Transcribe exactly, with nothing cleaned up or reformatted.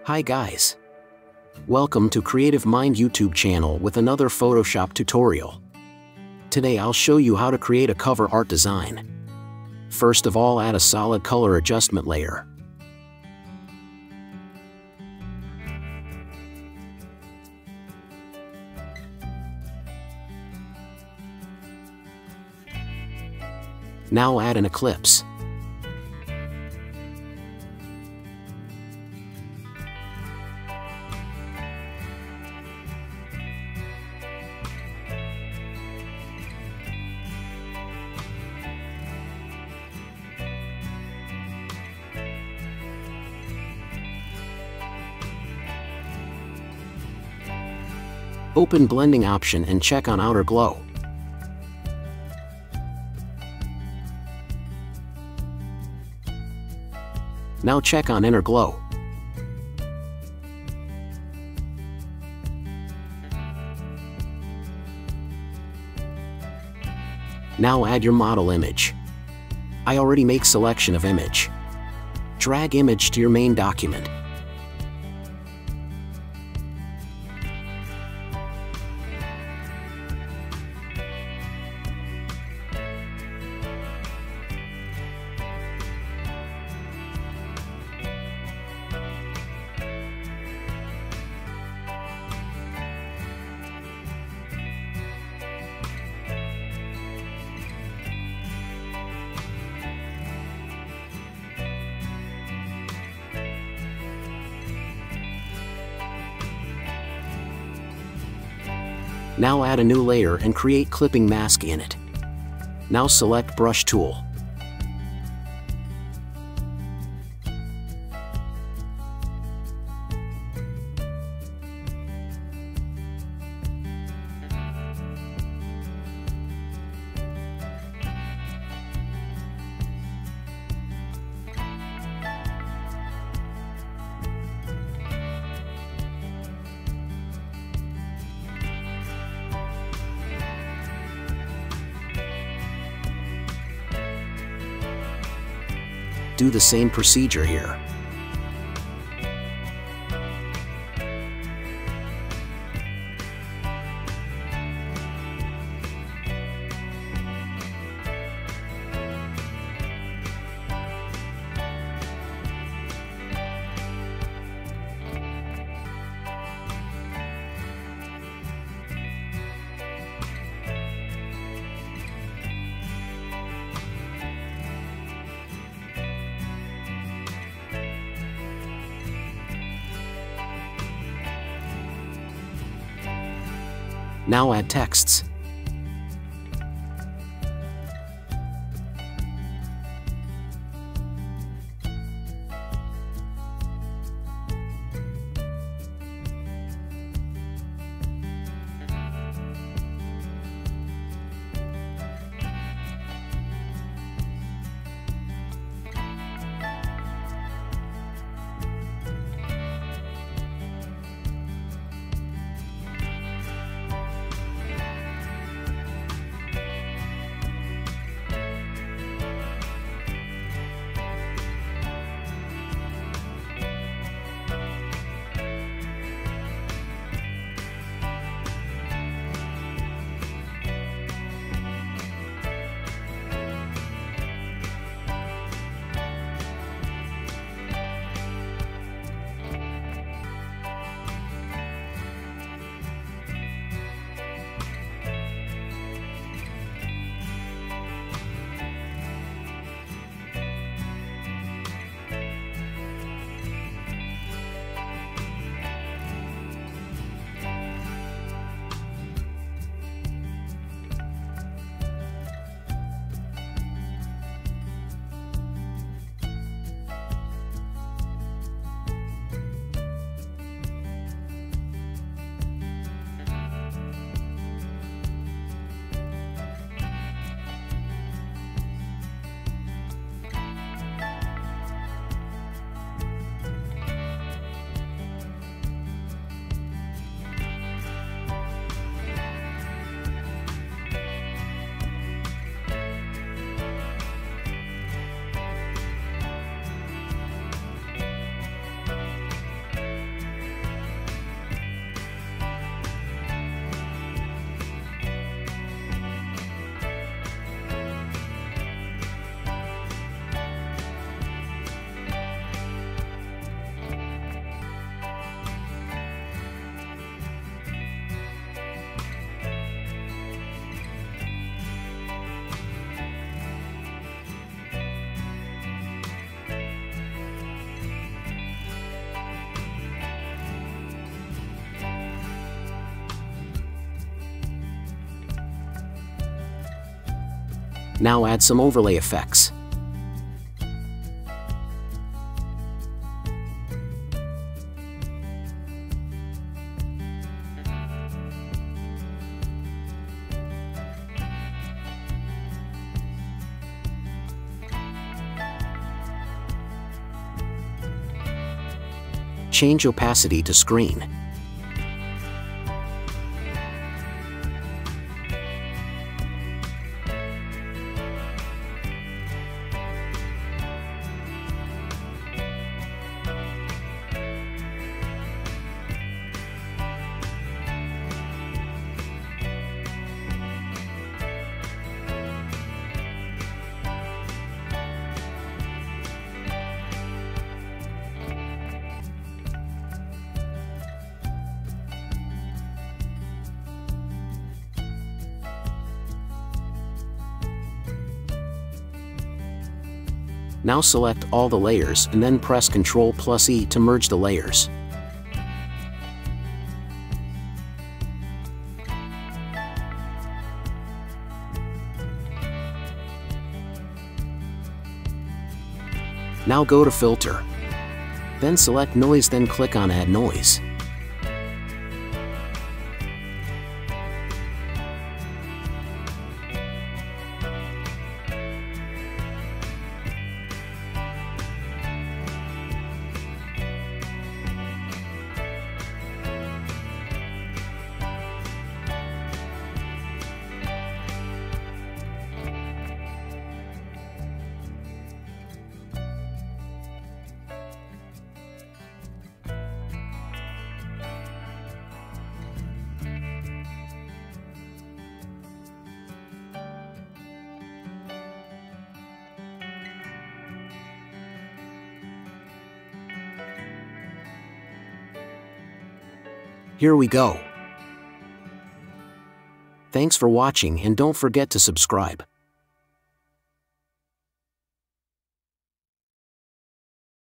Hi guys! Welcome to Creative Mind YouTube channel with another Photoshop tutorial. Today I'll show you how to create a cover art design. First of all, add a solid color adjustment layer. Now add an ellipse. Open blending option and check on outer glow. Now check on inner glow. Now add your model image. I already make selection of image. Drag image to your main document. Now add a new layer and create clipping mask in it. Now select brush tool. Do the same procedure here. Now add texts. Now add some overlay effects. Change opacity to screen. Now select all the layers and then press control plus E to merge the layers. Now go to Filter. Then select Noise, then click on Add Noise. Here we go. Thanks for watching and don't forget to subscribe.